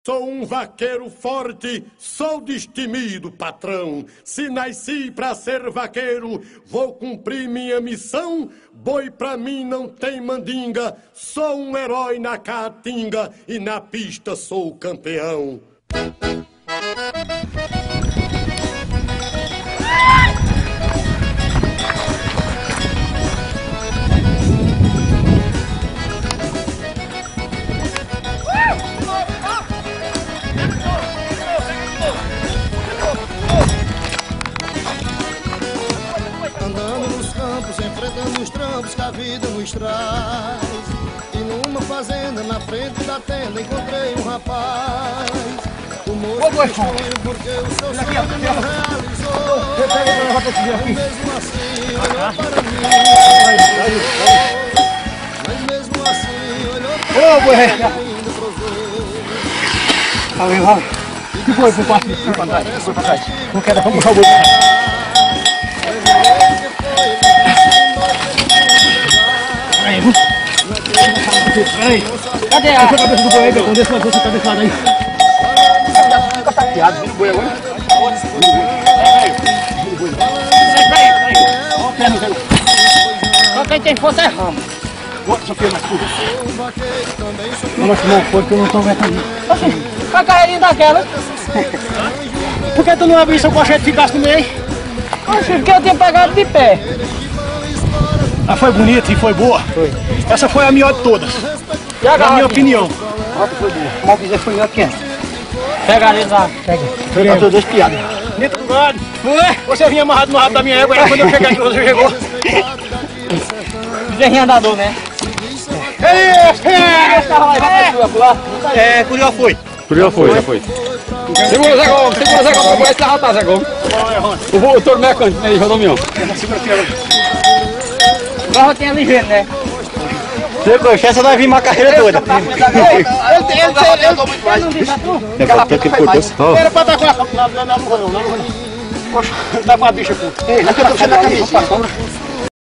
Sou um vaqueiro forte, sou destemido, patrão. Se nasci pra ser vaqueiro, vou cumprir minha missão. Boi pra mim não tem mandinga, sou um herói na caatinga e na pista sou campeão. Enfrentando os trampos que a vida nos traz. E numa fazenda na frente da tenda encontrei um rapaz. O moço foi sonho porque o seu sonho não realizou. Mas mesmo assim olhou para mim. Mas mesmo assim olhou para mim e ainda provou. Vai. Que foi pra trás? Foi pra trás. Não quero, vamos puxar o boi. Peraí, cadê a cabeça do boi aí, Becão? Desce essa cabeça aí. Fica tapeado, vira o boi agora. Só quem tem força é ramo. Só que mais tudo. Não, mas não foi porque eu não estou vendo. A carreirinha daquela. Por que tu não abriu seu colchete e ficasse no meio? Porque eu tinha pegado de pé. Ah, foi bonita e foi boa? Foi. Essa foi a melhor de todas. Na minha opinião. Ah, foi boa. Mal quiser foi melhor que essa. Pega ali lá. Pega. Pega todas as piadas. Dentro do galho. Você vinha amarrado no rabo da minha égua, aí quando eu cheguei aqui você chegou. Bezerrinho andador, né? Curió foi. Curió foi, já foi. Segura, Zé Gomes, vai se derrotar, Zé Gomes. O touro mecânico, né, Rodomião? Segura aqui, agora tem ligeiro, né? Você essa vai vir uma carreira toda. Ele não diz a tu? Era pra estar com a... Não, não, não. Poxa, dá pra bicha, pô. Ei, não quer puxar na cabeça.